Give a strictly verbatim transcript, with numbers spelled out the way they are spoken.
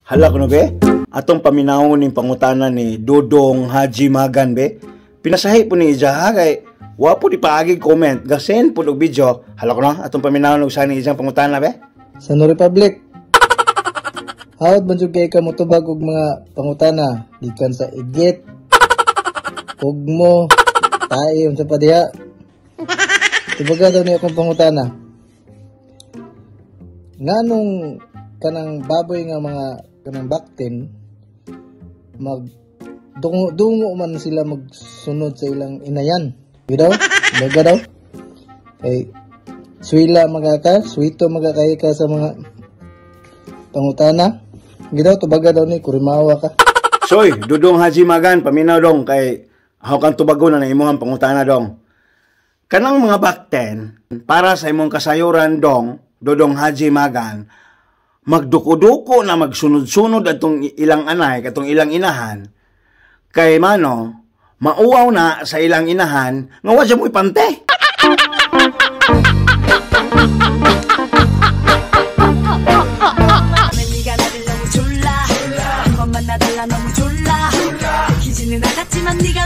Hala ko no be, atong paminawon ning pangutana ni Dodong Haji Magan be. Pinasahi po ni Ija kay wapo di paagi comment, gasen po og video. Hala ko no, atong paminawon og sa ni Ija pangutana be. Sa no Republic. Hawat man jud kay ka motubag og mga pangutana gikan sa igit. Ugmo, tayo sa padiha. Tubaga daw niya akong pangutana. Nganong kanang baboy nga mga kanang baktin mag dungo, dungo man sila magsunod sa ilang inayan. Gidaw? Baga daw? Kay suwila magaka, suwito magakay ka sa mga pangutana. Gidaw, tubaga daw ni kurimawa ka. Soy, Dodong Haji Magan, paminaw dong kay ako kang tubago na na imuhang pangutana dong. Kanang mga bakten, para sa imong kasayuran dong, Dodong Haji Magan, magduko-duko na magsunod-sunod atong ilang anay, katong ilang inahan, kay mano, mauaw na sa ilang inahan, nga wa siya mo ipante. 너무 졸라 너만 나달라 너무 졸라 기지는 나갔지만 네가